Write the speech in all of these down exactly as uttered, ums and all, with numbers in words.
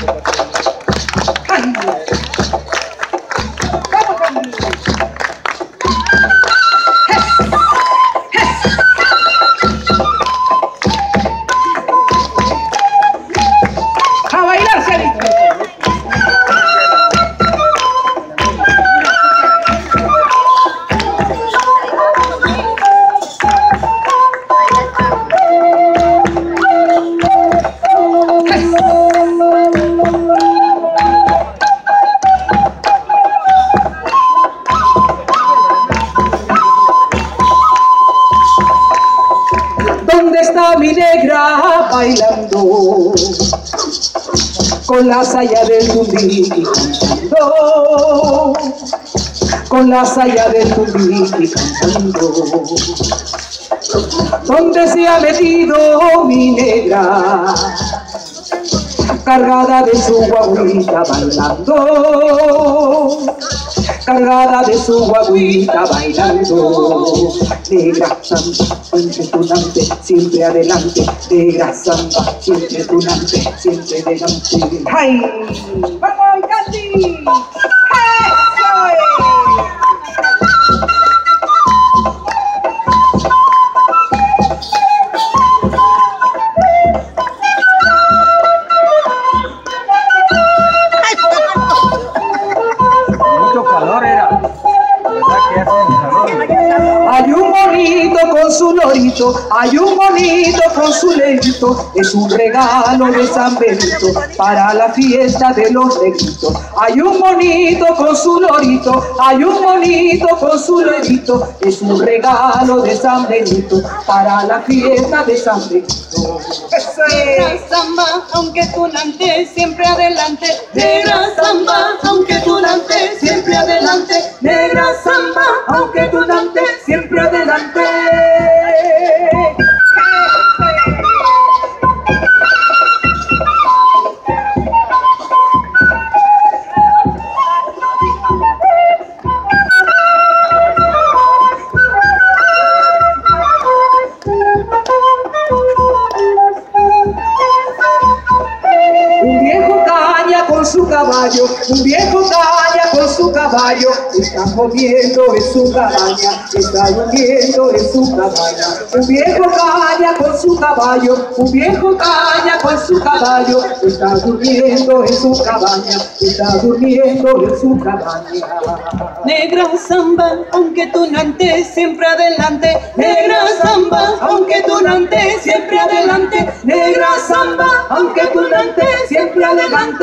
Ay, vamos a mí. A bailar, Celito. ¿Dónde está mi negra bailando? Con la saya del tumbiqui cantando, con la saya del tumbiqui cantando. ¿Dónde se ha metido mi negra? Cargada de su guaguita bailando, cargada de su guaguita bailando. Negra samba, siempre tunante, siempre adelante. Negra samba, siempre tunante, siempre adelante. ¡Ay! ¡Vamos, Candy! ¡Eso es! Hay un monito con su lorito, hay un monito con su lorito, es un regalo de San Benito para la fiesta de los negritos. Hay un monito con su lorito, hay un monito con su lorito, es un regalo de San Benito para la fiesta de San Benito. Negra samba, aunque tunante, siempre adelante. Negra samba, aunque tunante, siempre adelante. Negra samba, aunque tunante, siempre adelante. Su caballo, un viejo caña con su caballo, está comiendo en su cabaña, está durmiendo en su cabaña. Un viejo caña con su caballo, un viejo caña con su caballo, está durmiendo en su cabaña, está durmiendo en su cabaña. Negra samba, aunque tunante, siempre adelante. Negra samba, aunque tunante, siempre adelante. Negra samba, aunque tunante, siempre adelante.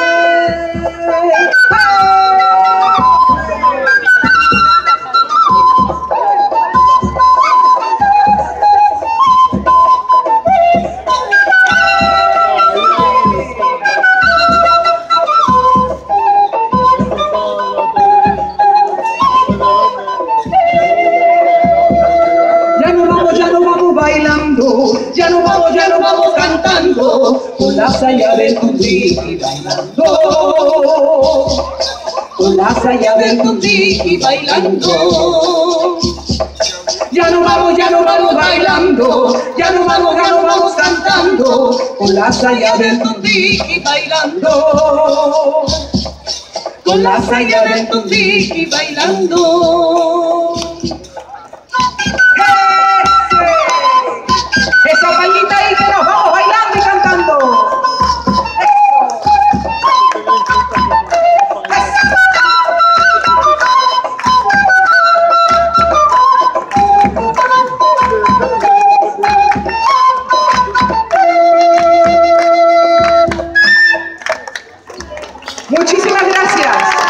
Ya no vamos, ya no vamos bailando, ya no vamos, ya no vamos cantando, con la saya del tumbiqui bailando, con la saya del tumbiqui bailando. Ya no vamos, ya no vamos bailando, ya no vamos, ya no vamos cantando, con la saya del tumbiqui bailando, con la saya del tumbiqui bailando. Esa palmita ahí que nos vamos bailando y cantando. Muchísimas gracias.